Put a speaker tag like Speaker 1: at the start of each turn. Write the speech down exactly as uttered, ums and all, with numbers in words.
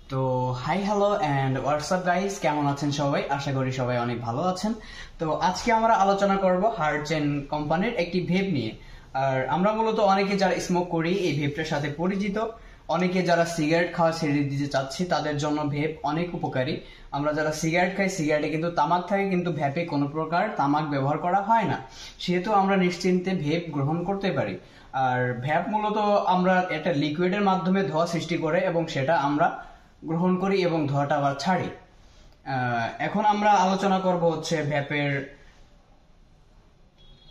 Speaker 1: তো hi hello and WhatsApp guys, কেমন আছেন সবাই? আশা করি সবাই অনেক ভালো আছেন। তো আজকে আমরা আলোচনা করব হার্টজেন কোম্পানির একটি ভেপ নিয়ে। আর আমরা মূলত অনেকে যারা স্মোক করি এই ভেপটার সাথে পরিচিত, অনেকে যারা সিগারেট খাওয়া ছেড়ে দিতে চাচ্ছি তাদের জন্য ভেপ অনেক উপকারী। আমরা যারা সিগারেট খাই, সিগারেটে কিন্তু তামাক থাকে, কিন্তু ভেপে কোনো প্রকার তামাক ব্যবহার করা হয় না, সেহেতু আমরা নিশ্চিন্তে ভেপ গ্রহণ করতে পারি। আর ভ্যাপ মূলত আমরা একটা লিকুইডের মাধ্যমে ধোঁয়া সৃষ্টি করে এবং সেটা আমরা গ্রহণ করি এবং ধোঁয়াটা আবার ছাড়ি। আহ, এখন আমরা আলোচনা করব হচ্ছে ভ্যাপের